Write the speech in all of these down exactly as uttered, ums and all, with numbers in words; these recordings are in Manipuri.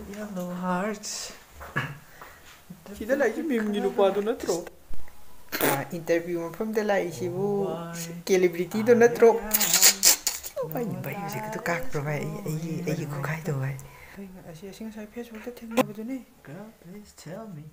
yellow hearts. Sida lai si meme ni nupa do natro. Interview mafamda laisibu celebrity do natro. Bai bai use ko kak pro bai ai ai ko kai do bai. Asi asi ngasai Facebook ta thengna bu ne. Girl, please tell me.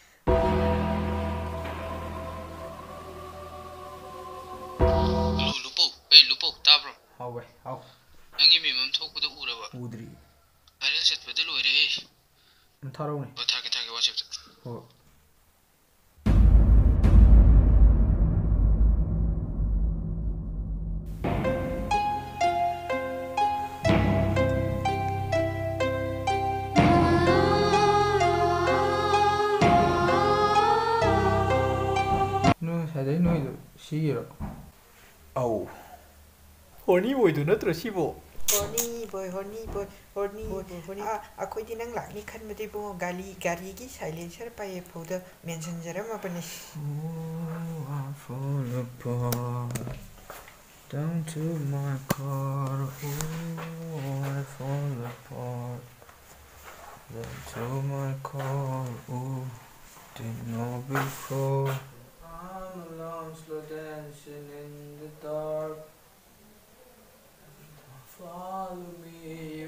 Hello, Lupo. Hey, Lupo, tabro. How bai? How? Nangi meme am thokpada uraba. Udri. Viral setpade loire. Tharo ne. Oh, thake thake WhatsApp ta. Ho. No, sadai no ido. Shiro. Au. Horny boy do natro sibo. Horny boy, horny boy, horny boy, horny. Ah, akhoi di nang lakni khan mate bo gali gari gi silencer pa ye phoda mention jara ma pani. Oh, I fall apart down to my car. Oh, I fall apart down to my car. Oh, didn't know before. I'm alone, slow dancing in the dark. Follow me